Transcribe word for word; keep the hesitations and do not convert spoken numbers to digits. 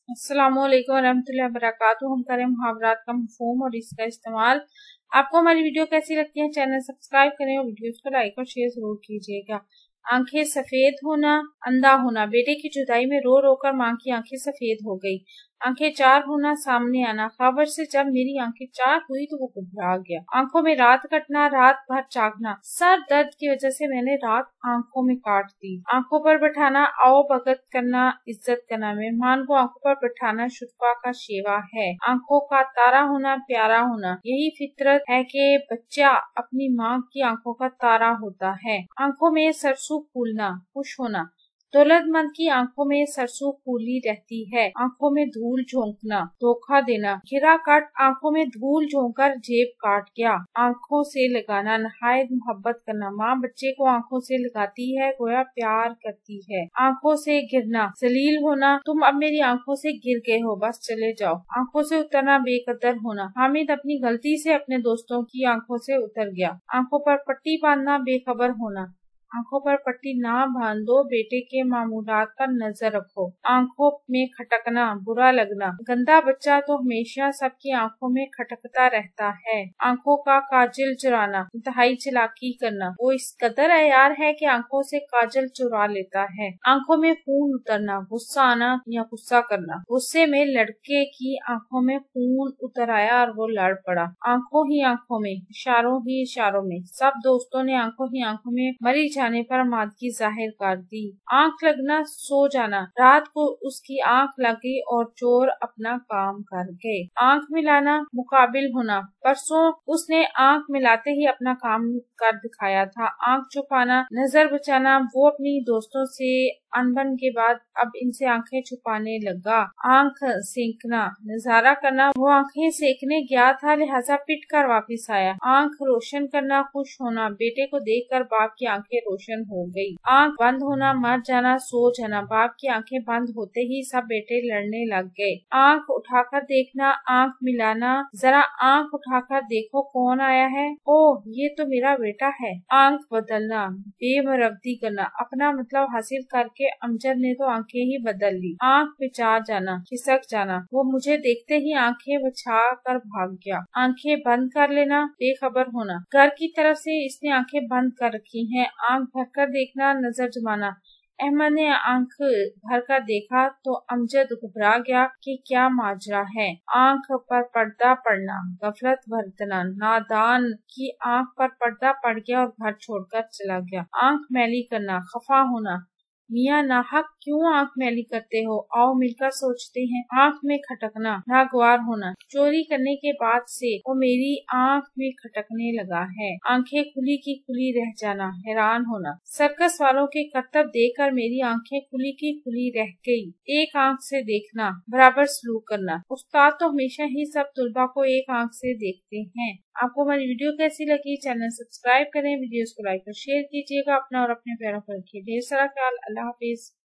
अस्सलामुअलैकुम वरहमतुल्लाहि वबरकातुहू। हम करें मुहावरात का मफ़हूम और इसका इस्तेमाल। आपको हमारी वीडियो कैसी लगती है, चैनल सब्सक्राइब करें और वीडियोस को लाइक और शेयर जरूर कीजिएगा। आंखें सफेद होना, अंधा होना। बेटे की जुदाई में रो रो कर माँ की आंखें सफेद हो गई। आंखें चार होना, सामने आना। खबर से जब मेरी आंखें चार हुई तो वो घबरा गया। आंखों में रात कटना, रात भर जागना। सर दर्द की वजह से मैंने रात आंखों में काट दी। आंखों पर बैठाना, आओ भगत करना, इज्जत करना। मेहमान को आंखों पर बैठाना शुरफा का शेवा है। आंखों का तारा होना, प्यारा होना। यही फितरत है कि बच्चा अपनी माँ की आंखों का तारा होता है। आंखों में सरसों फूलना, खुश होना। दौलतमंद की आंखों में सरसों फूली रहती है। आंखों में धूल झोंकना, धोखा देना। खिरा काट आंखों में धूल झोंकर जेब काट गया। आंखों से लगाना, नहायत मोहब्बत करना। माँ बच्चे को आंखों से लगाती है, गोया प्यार करती है। आंखों से गिरना, जलील होना। तुम अब मेरी आंखों से गिर गए हो, बस चले जाओ। आंखों से उतरना, बेकदर होना। हामिद अपनी गलती से अपने दोस्तों की आंखों से उतर गया। आंखों पर पट्टी बांधना, बेखबर होना। आंखों पर पट्टी ना बांधो, बेटे के मामूलात पर नजर रखो। आंखों में खटकना, बुरा लगना। गंदा बच्चा तो हमेशा सबकी आंखों में खटकता रहता है। आंखों का काजल चुराना, इंतहाई चालाकी करना। वो इस कदर अयार है कि आंखों से काजल चुरा लेता है। आंखों में खून उतरना, गुस्सा आना या गुस्सा करना। गुस्से में लड़के की आंखों में खून उतर आया और वो लड़ पड़ा। आंखों ही आंखों में, इशारों ही इशारों में। सब दोस्तों ने आंखों ही आंखों में मरी जाने पर मादगी जाहिर कर दी। आंख लगना, सो जाना। रात को उसकी आंख लगी और चोर अपना काम कर गए। आंख मिलाना, मुकाबिल होना। परसों उसने आंख मिलाते ही अपना काम कर दिखाया था। आंख छुपाना, नजर बचाना। वो अपनी दोस्तों से अनबन के बाद अब इनसे आंखें छुपाने लगा। आंख सेकना, नजारा करना। वो आंखें सेकने गया था, लिहाजा पिट कर वापिस आया। आंख रोशन करना, खुश होना। बेटे को देखकर बाप की आंखें रोशन हो गई। आंख बंद होना, मर जाना, सो जाना। बाप की आंखें बंद होते ही सब बेटे लड़ने लग गए। आंख उठाकर देखना, आंख मिलाना। जरा आंख उठाकर देखो कौन आया है। ओह, ये तो मेरा बेटा है। आंख बदलना, बेमरवती करना। अपना मतलब हासिल करके अमजद ने तो आंखें ही बदल ली। आंख बिछा जाना, खिसक जाना। वो मुझे देखते ही आंखें बिछा कर भाग गया। आंखें बंद कर लेना, बेखबर होना। घर की तरफ से इसने आंखें बंद कर रखी हैं। आंख भरकर देखना, नजर जमाना। अहमद ने आंख भर कर देखा तो अमजद घबरा गया कि क्या माजरा है। आंख पर पर्दा पड़ना, गफलत बरतना। नादान की आंख पर पर्दा पड़ गया और घर छोड़कर चला गया। आंख मैली करना, खफा होना। मियाँ नाहक क्यों आंख मैली करते हो, आओ मिलकर सोचते हैं। आंख में खटकना, नागवार होना। चोरी करने के बाद से वो मेरी आंख में खटकने लगा है। आंखें खुली की खुली रह जाना, हैरान होना। सर्कस वालों के करतब देखकर मेरी आंखें खुली की खुली रह गई। एक आंख से देखना, बराबर सलूक करना। उस्ताद तो हमेशा ही सब तुलबा को एक आंख से देखते हैं। आपको हमारी वीडियो कैसी लगी, चैनल सब्सक्राइब करें, वीडियोस को लाइक और शेयर कीजिएगा। अपना और अपने प्यारों पर रखिए ढेर सारा ख्याल। अल्लाह हाफिज।